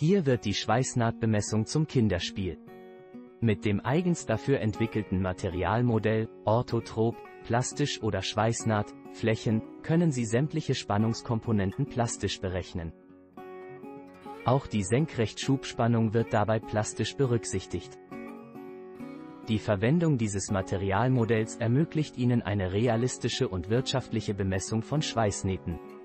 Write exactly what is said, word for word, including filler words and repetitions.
Hier wird die Schweißnahtbemessung zum Kinderspiel. Mit dem eigens dafür entwickelten Materialmodell, Orthotrop, plastisch oder Schweißnaht, Flächen, können Sie sämtliche Spannungskomponenten plastisch berechnen. Auch die Senkrechtschubspannung wird dabei plastisch berücksichtigt. Die Verwendung dieses Materialmodells ermöglicht Ihnen eine realistische und wirtschaftliche Bemessung von Schweißnähten.